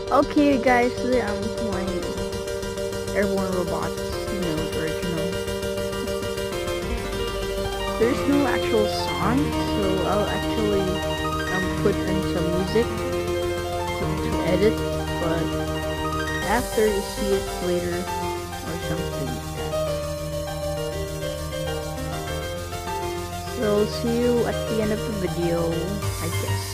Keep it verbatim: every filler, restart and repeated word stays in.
Okay, guys, today I'm playing Airborne Robots, you know, the original. There's no actual song, so I'll actually um, put in some music to, to edit, but after you see it later or something like that. So see you at the end of the video, I guess.